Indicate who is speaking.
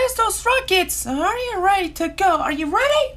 Speaker 1: test those rockets. Are you ready to go? Are you ready?